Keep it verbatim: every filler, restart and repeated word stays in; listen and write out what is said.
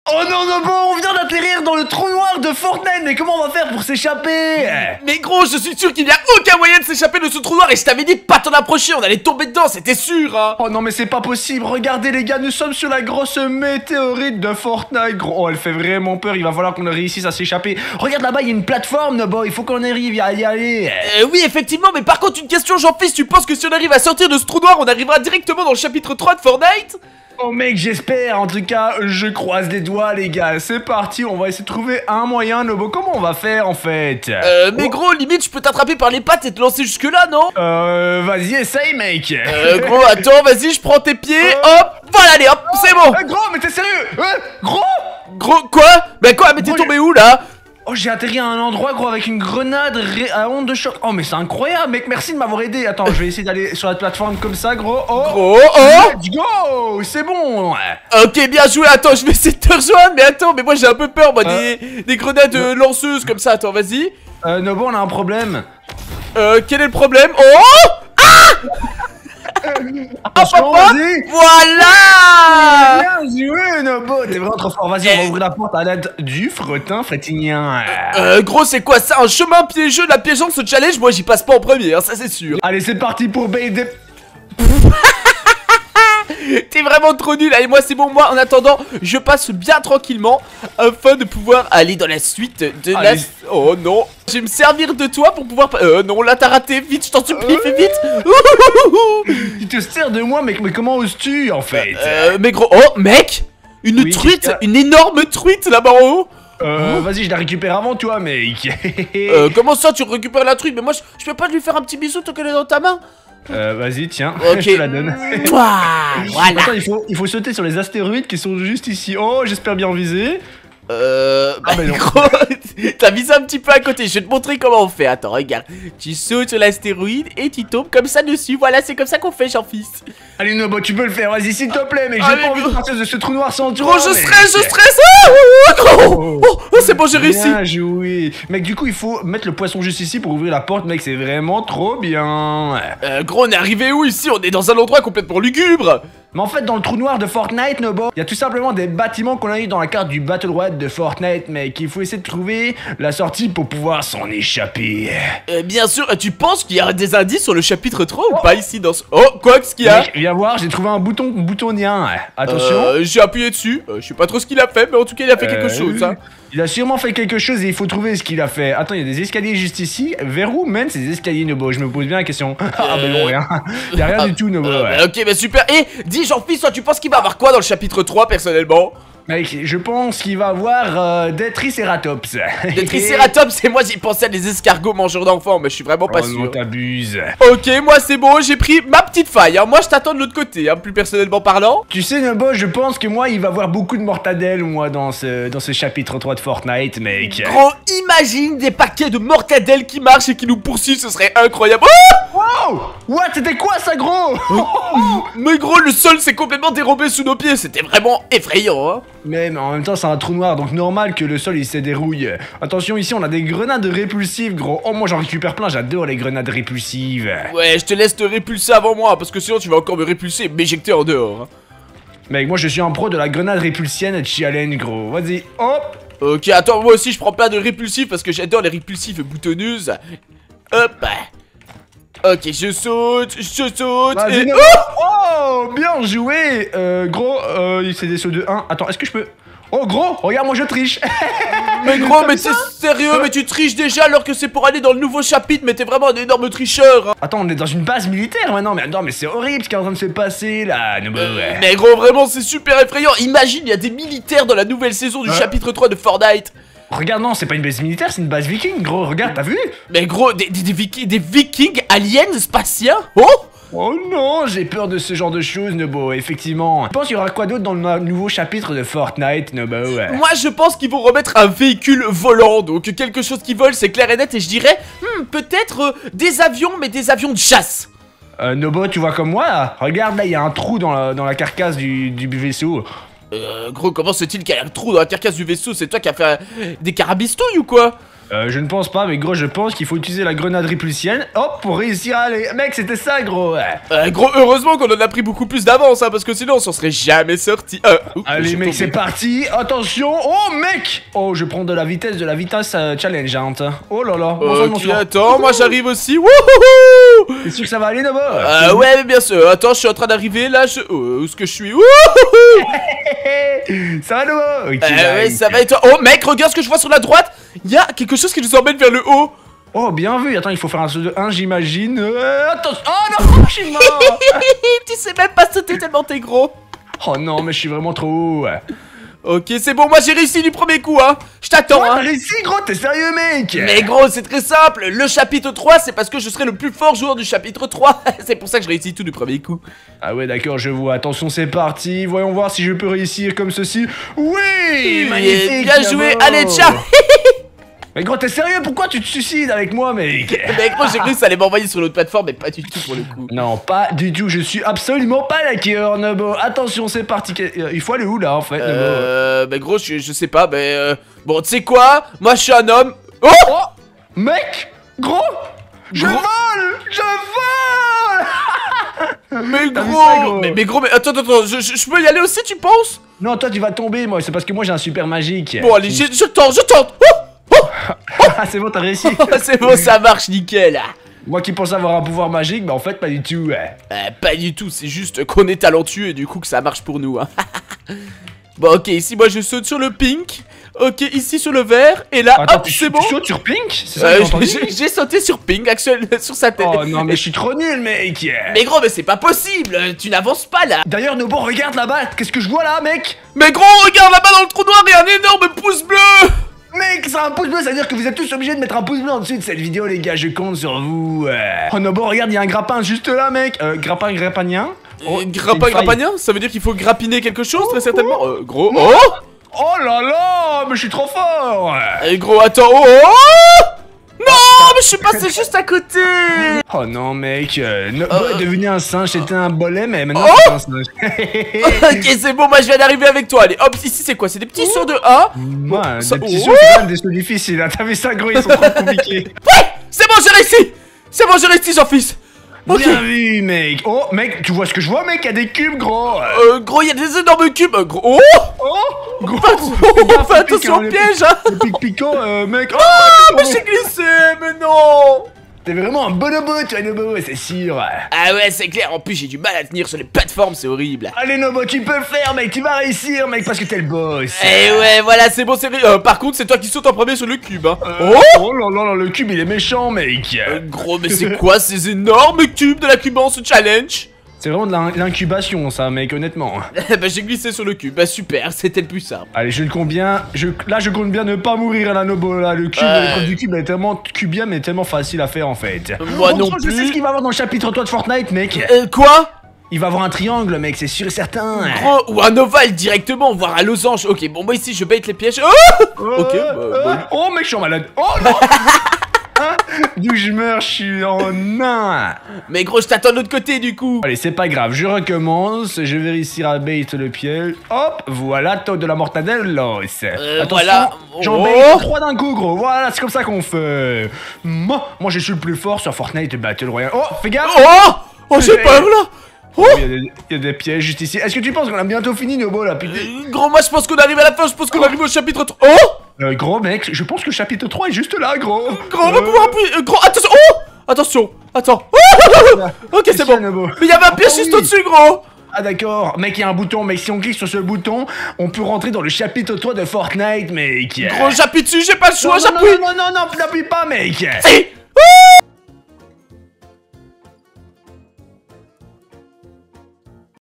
Oh non, non, bon, on vient d'atterrir dans le trou noir de Fortnite, mais comment on va faire pour s'échapper? Mais gros, je suis sûr qu'il n'y a aucun moyen de s'échapper de ce trou noir et je t'avais dit de pas t'en approcher, on allait tomber dedans, c'était sûr, hein. Oh non, mais c'est pas possible, regardez les gars, nous sommes sur la grosse météorite de Fortnite, gros. Oh, elle fait vraiment peur, il va falloir qu'on réussisse à s'échapper. Regarde là-bas, il y a une plateforme, Nobo, il faut qu'on arrive à y aller. Euh, oui, effectivement, mais par contre, une question, Jean-Fils, tu penses que si on arrive à sortir de ce trou noir, on arrivera directement dans le chapitre trois de Fortnite? Oh mec, j'espère, en tout cas, je croise les doigts les gars, c'est parti, on va essayer de trouver un moyen, Nobo, comment on va faire en fait? Euh, mais gros, limite, je peux t'attraper par les pattes et te lancer jusque là, non? Euh, vas-y, essaye mec. Euh, gros, attends, vas-y, je prends tes pieds, hop, voilà, allez, hop, c'est bon. Euh, gros, mais t'es sérieux? Euh, gros? Gros, quoi? Mais quoi, mais t'es tombé où, là? Oh, j'ai atterri à un endroit, gros, avec une grenade à onde de choc. Oh, mais c'est incroyable, mec, merci de m'avoir aidé. Attends, je vais essayer d'aller sur la plateforme comme ça, gros. Oh, gros, oh, let's go, c'est bon. Ok, bien joué, attends, je vais essayer de te rejoindre, mais attends, mais moi j'ai un peu peur, moi, euh... des, des grenades euh, lanceuses comme ça, attends, vas-y. Euh, Nobo, on a un problème. Euh, quel est le problème? Oh, ah Attention, vas-y. Voilà. Bien joué, Nobo, t'es vraiment trop fort. Vas-y, on va ouvrir la porte à l'aide du fretin frétinien. Euh, gros, c'est quoi ça? Un chemin piégeux, la piégeante, ce challenge? Moi, j'y passe pas en premier, hein, ça c'est sûr. Allez, c'est parti pour B D. T'es vraiment trop nul, allez moi c'est bon, moi en attendant je passe bien tranquillement afin de pouvoir aller dans la suite de allez. la... Oh non, je vais me servir de toi pour pouvoir... Euh non, là t'as raté, vite, je t'en supplie, fais vite. Tu te sers de moi mec, mais comment oses-tu en fait? Euh, mais gros, oh mec, une oui, truite, une énorme truite là-bas en haut. Euh, oh. Vas-y, je la récupère avant toi, mec. euh, comment ça, tu récupères la truite? Mais moi, je, je peux pas lui faire un petit bisou tant qu'elle est dans ta main? Euh, vas-y, tiens, okay. je te la donne. Voilà. Attends, il faut, il faut sauter sur les astéroïdes qui sont juste ici. Oh, j'espère bien viser. Euh... Ah bah non. Gros, t'as visé un petit peu à côté, je vais te montrer comment on fait. Attends, regarde, tu sautes sur l'astéroïde et tu tombes comme ça dessus. Voilà, c'est comme ça qu'on fait, Jean-Fils. Allez, Nobo, tu peux le faire, vas-y, s'il te plaît, mais j'ai pas envie de sortir de ce trou noir sans toi. Gros, je mais... stresse, je stresse. Ah, gros. Oh, oh, oh c'est bon, j'ai réussi. Bien joué. Mec, du coup, il faut mettre le poisson juste ici pour ouvrir la porte, mec, c'est vraiment trop bien. Euh, gros, on est arrivé où ici? On est dans un endroit complètement lugubre. Mais en fait, dans le trou noir de Fortnite, Nobo, il y a tout simplement des bâtiments qu'on a eu dans la carte du Battle Royale de Fortnite, mec. Il faut essayer de trouver la sortie pour pouvoir s'en échapper. Euh, bien sûr, tu penses qu'il y a des indices sur le chapitre trois ou pas ici dans ce... Oh, quoi, qu'est-ce qu'il y a? Mec, viens voir, j'ai trouvé un bouton boutonien. Attention. Euh, j'ai appuyé dessus. Euh, je sais pas trop ce qu'il a fait, mais en tout cas, il a fait euh, quelque chose, hein. Il a sûrement fait quelque chose et il faut trouver ce qu'il a fait. Attends, il y a des escaliers juste ici. Vers où mènent ces escaliers, Nobo? Je me pose bien la question. Euh... Ah, bah non, rien. Il y a rien ah, du tout, Nobo. Euh, ouais. bah, ok, bah super. Et dis, Jean-Fils, toi, tu penses qu'il va avoir quoi dans le chapitre trois, personnellement? Mec, je pense qu'il va avoir euh, des tricératops. Des tricératops, et moi j'y pensais à des escargots mangeurs d'enfants, mais je suis vraiment pas oh sûr. Non, t'abuses. Ok, moi c'est bon, j'ai pris ma petite faille, hein. Moi je t'attends de l'autre côté, hein, plus personnellement parlant. Tu sais, Nobo, je pense que moi, il va avoir beaucoup de mortadelles, moi, dans ce, dans ce chapitre trois de Fortnite, mec. Gros, imagine des paquets de mortadelles qui marchent et qui nous poursuivent, ce serait incroyable. Oh wow. What? C'était quoi ça, gros? Mais gros, le sol s'est complètement dérobé sous nos pieds, c'était vraiment effrayant, hein. Mais, mais en même temps, c'est un trou noir, donc normal que le sol il se dérouille. Attention, ici on a des grenades répulsives, gros. Oh, moi j'en récupère plein, j'adore les grenades répulsives. Ouais, je te laisse te répulser avant moi, parce que sinon tu vas encore me répulser et m'éjecter en dehors. Hein. Mec, moi je suis un pro de la grenade répulsienne challenge, gros. Vas-y, hop. Ok, attends, moi aussi je prends plein de répulsifs parce que j'adore les répulsifs boutonneuses. Hop. Ok, je saute, je saute et... Oh, oh, bien joué. Euh, gros, euh, c'est des sauts de un. Attends, est-ce que je peux... Oh, gros, regarde, moi je triche. Mais gros, mais t'es sérieux? Mais tu triches déjà alors que c'est pour aller dans le nouveau chapitre. Mais t'es vraiment un énorme tricheur, hein. Attends, on est dans une base militaire maintenant. Mais non, mais c'est horrible ce qui est en train de se passer là. No, euh, mais gros, vraiment, c'est super effrayant. Imagine, il y a des militaires dans la nouvelle saison du ouais. chapitre trois de Fortnite. Regarde, non, c'est pas une base militaire, c'est une base viking, gros. Regarde, t'as vu? Mais gros, des, des, des, vikings, des vikings aliens spatiens. Oh! Oh non, j'ai peur de ce genre de choses, Nobo, effectivement. Je pense qu'il y aura quoi d'autre dans le nouveau chapitre de Fortnite, Nobo? Moi, je pense qu'ils vont remettre un véhicule volant, donc quelque chose qui vole, c'est clair et net, et je dirais, hmm, peut-être euh, des avions, mais des avions de chasse. Euh, Nobo, tu vois comme moi, là? Regarde, là, il y a un trou dans la, dans la carcasse du, du vaisseau. Euh, gros, comment se fait-il qu'il y a un trou dans la carcasse du vaisseau? C'est toi qui as fait euh, des carabistouilles ou quoi? Euh, je ne pense pas, mais gros, je pense qu'il faut utiliser la grenade répulsienne, hop, pour réussir à aller. Mec, c'était ça, gros. Euh, gros, heureusement qu'on en a pris beaucoup plus d'avance, hein, parce que sinon on s'en serait jamais sorti. Euh, ouh, Allez, mec, c'est parti. Attention. Oh, mec. Oh, je prends de la vitesse, de la vitesse euh, challenge, hein. Oh là là. Bon sang, bon Ok, sang. attends, moi j'arrive aussi. Wouhouhou. T'es sûr que ça va aller, Nobo? Euh, ouais, mais bien sûr. Attends, je suis en train d'arriver là. Je... Oh, où est-ce que je suis? Wouhouhou. Ça va, Nobo? Ok, Euh, ouais, nice. ça va et toi? Oh, mec, regarde ce que je vois sur la droite. Il y a quelque chose qui nous emmène vers le haut. Oh, bien vu. Attends, il faut faire un saut de un, j'imagine. Euh, attention. Oh non, je suis mort. Tu sais même pas sauter tellement t'es gros. Oh non, mais je suis vraiment trop haut. Ok, c'est bon, moi j'ai réussi du premier coup, hein. Je t'attends, Oh, t'as hein. réussi, gros, t'es sérieux, mec? Mais gros, c'est très simple. Le chapitre trois, c'est parce que je serai le plus fort joueur du chapitre trois. C'est pour ça que je réussis tout du premier coup. Ah ouais, d'accord, je vois. Attention, c'est parti. Voyons voir si je peux réussir comme ceci. Oui, magnifique. Bien joué. Nobo. Allez, ciao. Mais gros, t'es sérieux? Pourquoi tu te suicides avec moi, mec? Mais gros, j'ai cru que ça allait m'envoyer sur l'autre plateforme, mais pas du tout pour le coup. Non, pas du tout. Je suis absolument pas d'accord, Nobo. Attention, c'est parti. Euh, Il faut aller où, là, en fait, Nobo? Euh... Bah gros, je, je sais pas, mais... Euh... Bon, tu sais quoi? Moi, je suis un homme. Oh, Oh, mec, gros, je Gros. vole, je vole. mais T'as vu gros, ça, gros mais, mais gros, mais attends, attends, attends, je, je, je peux y aller aussi, tu penses? Non, toi, tu vas tomber, moi. C'est parce que moi, j'ai un super magique. Bon, allez, je, je tente, je tente. Oh, Ah, c'est bon, t'as réussi. c'est bon, ça marche, nickel. Moi qui pense avoir un pouvoir magique, mais en fait, pas du tout. Ouais. Euh, pas du tout, c'est juste qu'on est talentueux et du coup que ça marche pour nous. Hein. Bon, ok, ici, moi, je saute sur le pink. Ok, ici sur le vert. Et là, Attends, hop, tu, c'est tu bon. sautes sur Pink? C'est ça Euh, que j'ai entendu? j'ai j'ai sauté sur pink, actuel, sur sa tête. Oh non, mais je suis trop nul, mec. Mais gros, mais c'est pas possible, tu n'avances pas là. D'ailleurs, Nobo, regarde là-bas. Qu'est-ce que je vois là, mec? Mais gros, regarde là-bas dans le trou noir, il y a un énorme pouce bleu. Mec, c'est un pouce bleu, ça veut dire que vous êtes tous obligés de mettre un pouce bleu en dessous de cette vidéo, les gars. Je compte sur vous. Ouais. Oh Nobo, regarde, il y a un grappin juste là, mec. Euh, grappin, grappinien. Oh, c'est grappin, une faille. grappinien, ça veut dire qu'il faut grappiner quelque chose, très certainement. Euh, gros, oh. Oh là là, mais je suis trop fort. Et gros, attends, oh, oh. Non, mais je suis passé juste à côté. Oh non, mec. Euh, Nobo Euh. est devenu un singe. C'était un bolet, mais maintenant Oh. c'est un singe. Ok, c'est bon, moi je viens d'arriver avec toi. Allez, hop, ici c'est quoi? C'est des petits sauts de A. Moi, ça- des petits oh. sauts, c'est quand même des sauts difficiles. Hein. T'as vu ça, gros, ils sont trop compliqués. C'est bon, j'ai réussi. C'est bon, j'ai réussi, j'en fils. Ok. Bien vu, mec. Oh, mec, tu vois ce que je vois, mec? Il y a des cubes, gros. Euh, gros, il y a des énormes cubes. Euh, gros, oh. Oh, gros. Oh, fais attention au piège, hein. Le pic piquant, euh, mec. Oh, Mais j'ai glissé, mais non. t'es vraiment un bonobo, tu es Nobo, c'est sûr. Ah ouais, c'est clair. En plus, j'ai du mal à tenir sur les plateformes, c'est horrible. Allez, Nobo, tu peux le faire, mec. Tu vas réussir, mec, parce que t'es le boss. Eh ouais, voilà, c'est bon, c'est vrai. Euh, par contre, c'est toi qui sautes en premier sur le cube, hein. Euh, Oh. oh là là là, le cube, il est méchant, mec. Euh, gros, mais c'est quoi ces énormes cubes de la cubance challenge? C'est vraiment de l'in- l'incubation, ça, mec, honnêtement. Bah, j'ai glissé sur le cube. Bah, super, c'était le plus simple. Allez, je le compte bien. Je, là, je compte bien ne pas mourir à la Nobo, là. Le cube, Ouais. l'épreuve du cube, elle est tellement cubien, mais tellement facile à faire, en fait. Moi Oh, non gros, Je sais plus. ce qu'il va avoir dans le chapitre trois de Fortnite, mec. Euh, quoi? Il va avoir un triangle, mec, c'est sûr et certain. Gros, ou un ovale directement, voire un losange. Ok, bon, moi ici, je bait les pièges. Oh. Ok, Euh, bah, euh, bah, Oh, mec, je suis en malade. Oh, non. Hein? D'où je meurs, je suis en nain. Mais gros, je t'attends de l'autre côté du coup. Allez, c'est pas grave, je recommence. Je vais réussir à bait le piège. Hop, voilà, taux de la mortadelle, l'os. Euh, Attention, voilà. j'en Oh. bait trois d'un coup, gros. Voilà, c'est comme ça qu'on fait. Moi, moi, je suis le plus fort sur Fortnite Battle Royale. Oh, fais gaffe. Oh. Oh, j'ai peur là. Oh. Il y, a des, il y a des pièges juste ici. Est-ce que tu penses qu'on a bientôt fini, Nobo, là, putain? Euh, Gros, moi je pense qu'on arrive à la fin. Je pense qu'on arrive au chapitre trois. Oh. Euh, gros, mec, je pense que le chapitre trois est juste là, gros. Gros, on va Euh, pouvoir appuyer. Euh, gros, attention. Oh. Attention. Attends. Oh. Ok, c'est Qu'est-ce bon. qu'il y a, Nobo? Mais il y avait un piège Ah, juste oui. au-dessus, gros. Ah d'accord, mec, il y a un bouton, mec, si on clique sur ce bouton, on peut rentrer dans le chapitre trois de Fortnite, mec. Gros, j'appuie dessus, j'ai pas le choix, non, non, j'appuie. non, non, non, non, n'appuie pas, mec. Si.